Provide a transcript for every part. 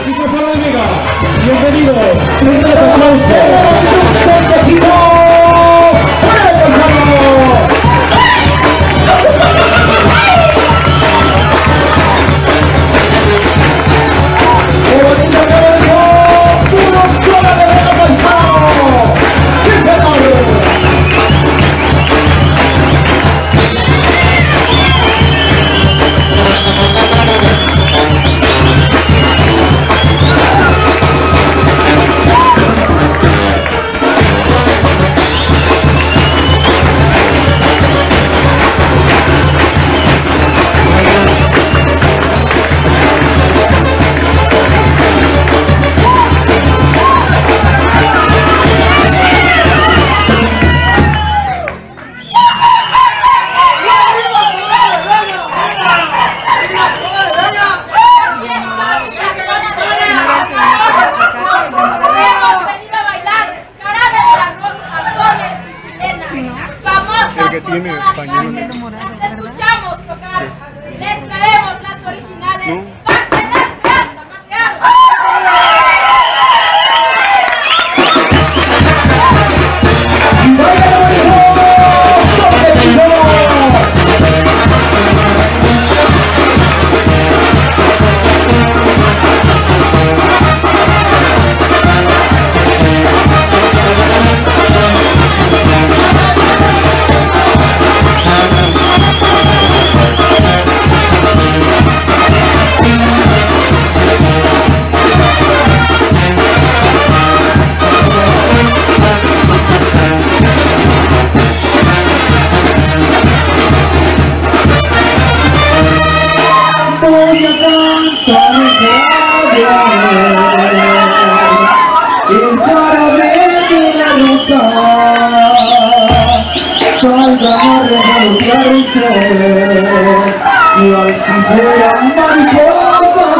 micrófono de Mega. Bienvenido. Un aplauso. ¡Equipo! ¡Qué bonito que vengo! ¡Unos sola de Mega Paisano! ¡Sí, señor! Escuchamos tocar, les traemos las originales. Voy a cantar el caramel de la rosa, salga a revolotearse y al si fueran mariposas,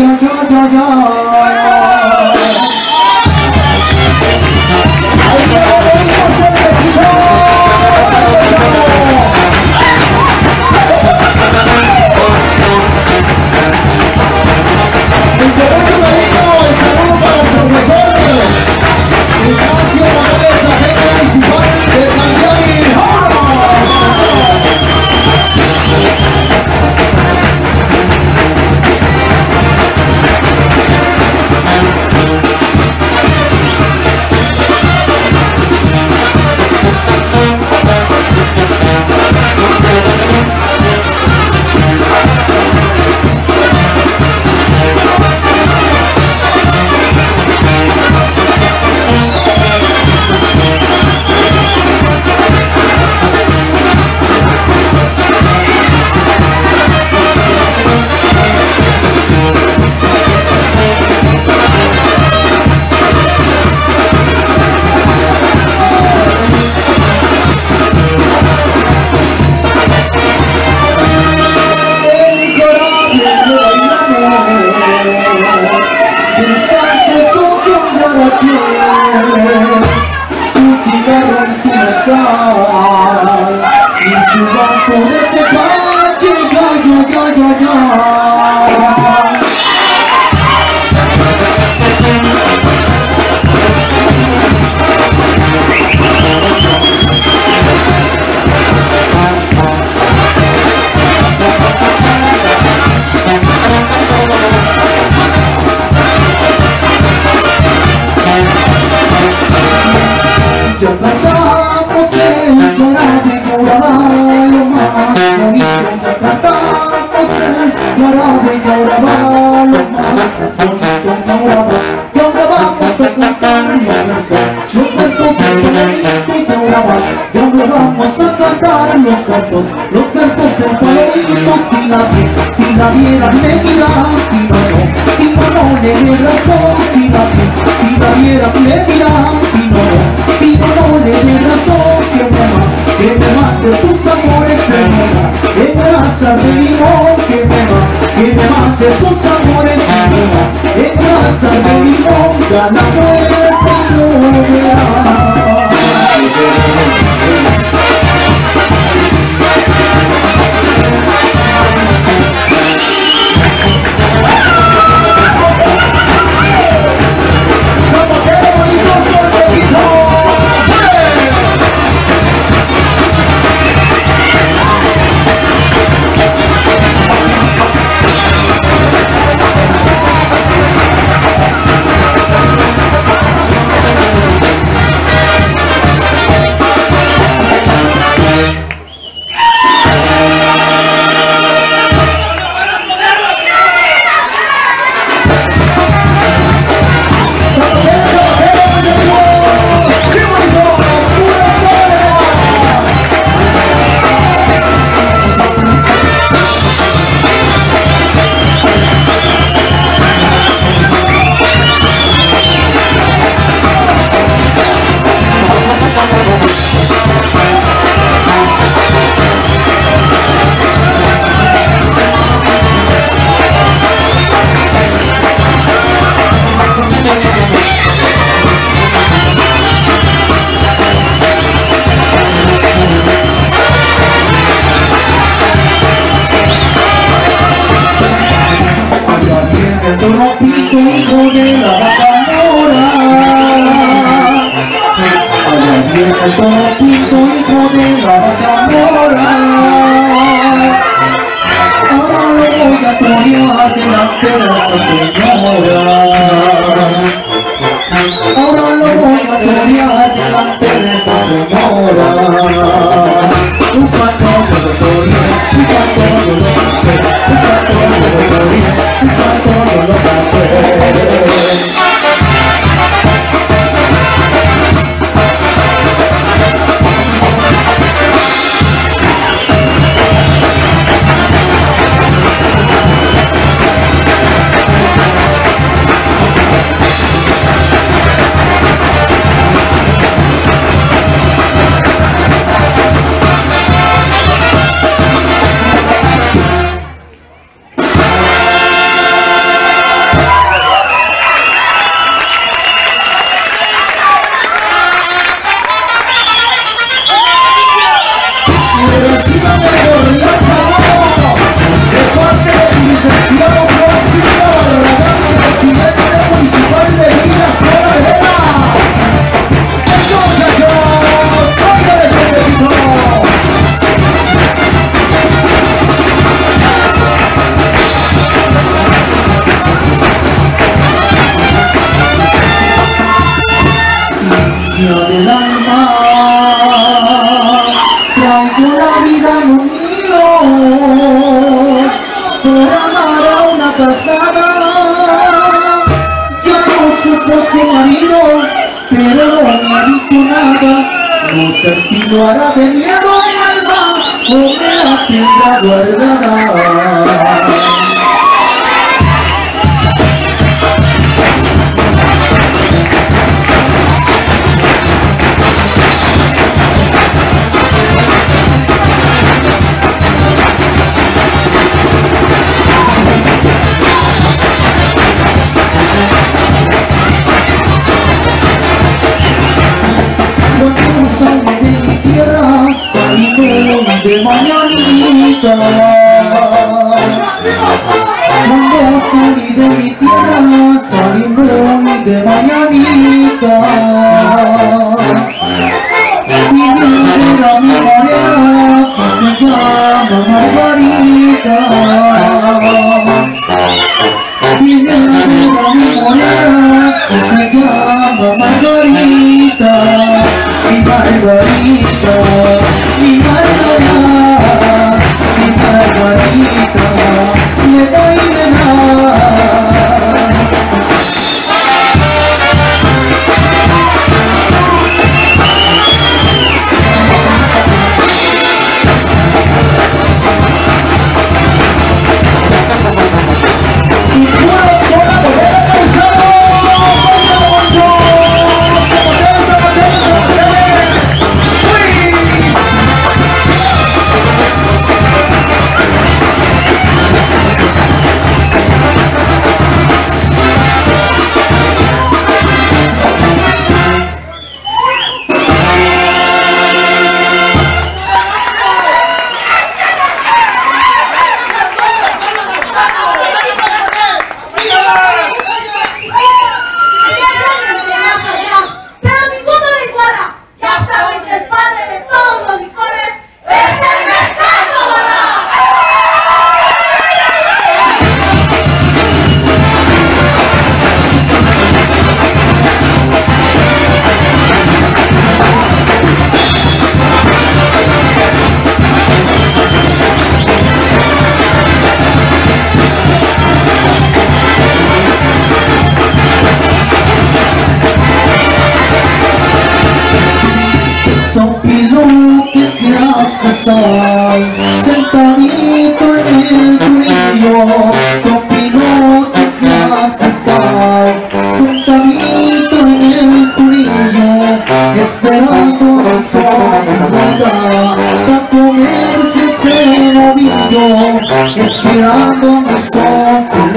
ya cantamos el jarabe y ahora va lo más bonito. Ya cantamos el jarabe y ahora va lo más bonito. Y ahora vamos a cantar los versos del palomito. Y ahora vamos a cantar los versos del palomito. Si la viera le dirá, si no le dé razón. Si la viera le dirá, si no le dé razón, que me mate sus amores de mora, en brasa de limón, que me mate sus amores de mora, en brasa de limón, ya la muerte no verá. para enamorar. Ahora lo voy a torear delante de esa señora. Ahora lo voy a torear delante de esa señora. Un pato yo lo toreé, un pato yo lo maté, un pato yo lo toreé, un pato yo lo maté. Del alma, traigo la vida en un hilo para dar a una casada. Ya no supo su marido, pero no me ha dicho nada. No sé si lo hará de miedo mi alma o me la tendrá guardada. De mañanita, cuando salí de mi tierra, salí muy de mañanita. Vine a ver a mi pareja que se llama Margarita. Vine a ver a mi pareja que se llama Margarita. Mi Margarita, mi Margarita, mi Margarita, le doy de nada. Sentadito en el turillo, son pilotos que hasta estar sentadito en el turillo, esperando el sol para comerse ese novillo, esperando el sol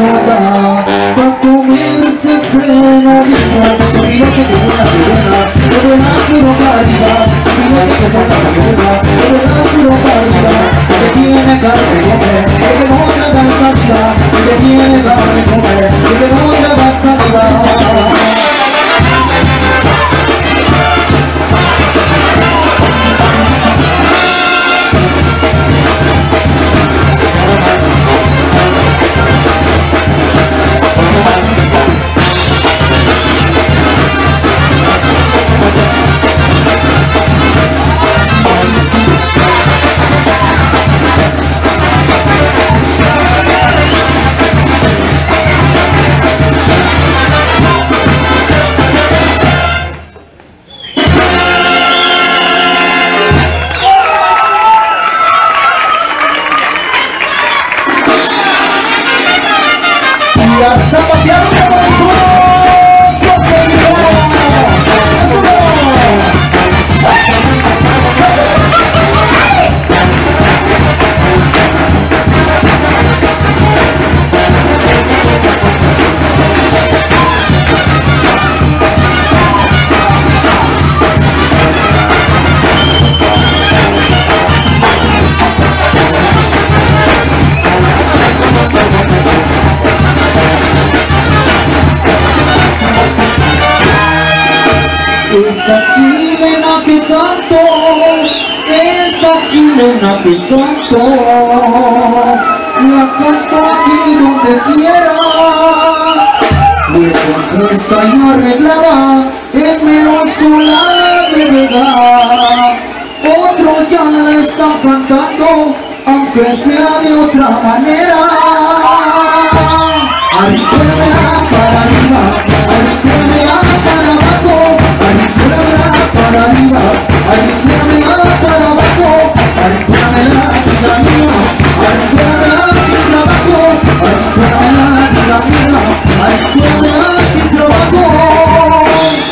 para comerse ese novillo. Piloto que buena, que buena puro calidad, piloto que buena, que buena puro calidad, que tiene carne de comer, que no te da salida, que tiene carne de comer, que no te da salida. Y a zapatear de bonito. ¡Socorro! ¡Eso no! Esta chilena que canto, esta chilena que canto, la canto aquí donde quiera. Pues está inarreglada en mero solar de verdad. Otros ya la están cantando, aunque sea de otra manera. Arriba para arriba, arriba para abajo, arriba para arriba, arriba para abajo, arriba la vida mía, arriba sin trabajo, arriba la vida mía, arriba sin trabajo.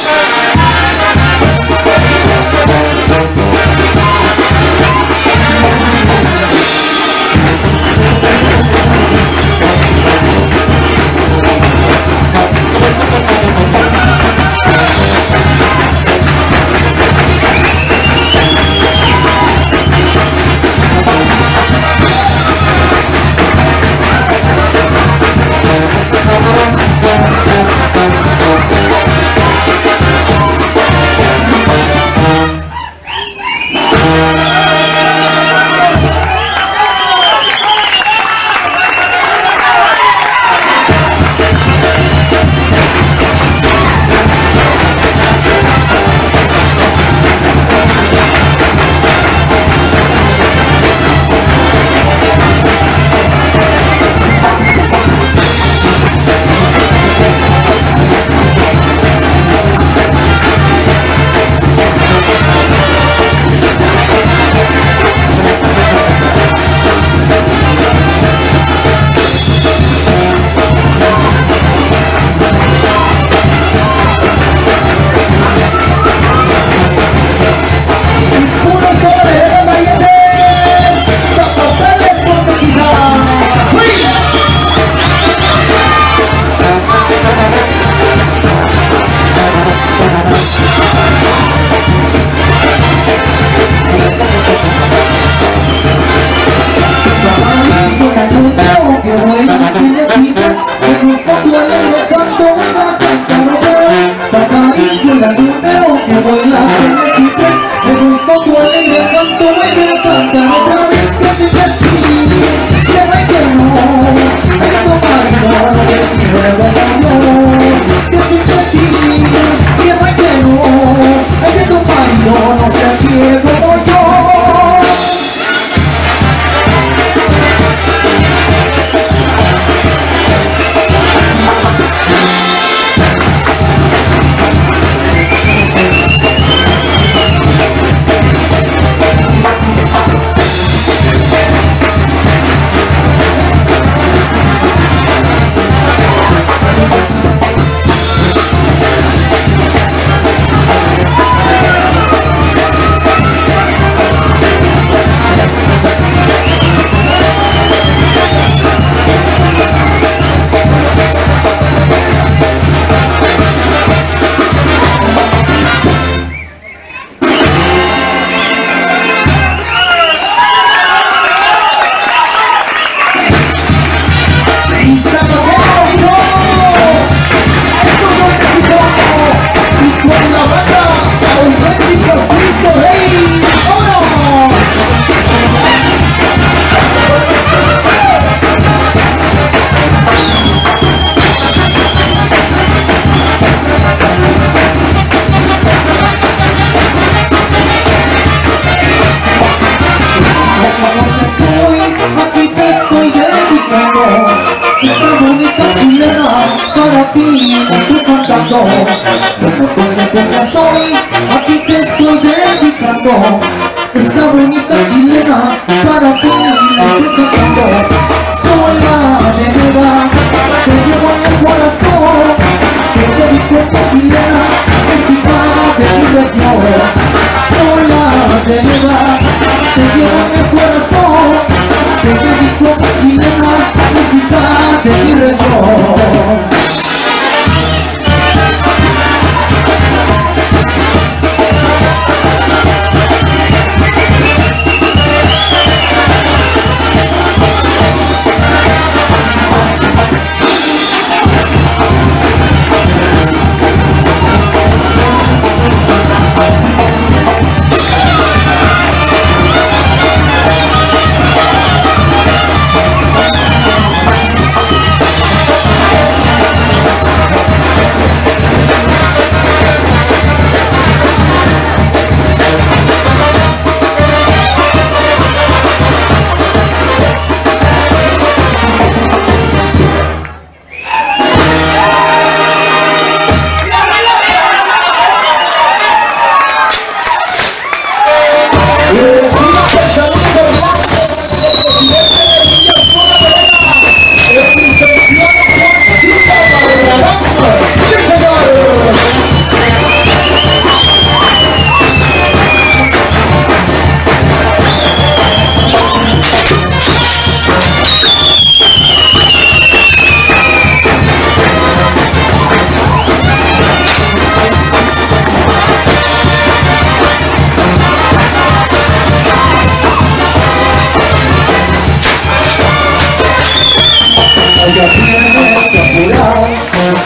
soy, a ti te estoy dedicando esta bonita chilena, para ti la estoy cantando. Sola de verdad, te llevo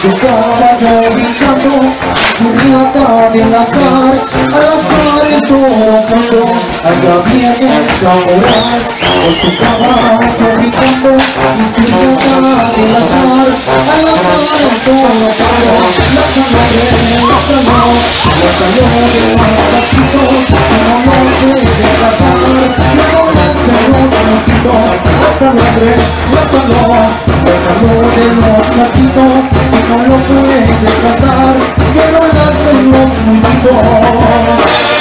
su caballo brincando, su riata del azar, al azar el toro cantó, allá viene el camoral, con su caballo brincando, y su riata del azar, al azar el toro cantó, la saló de los gatitos, como no puede pasar, luego nacen los machitos, la saló de los gatitos, si no lo puedes pasar, que no nacen los muñitos.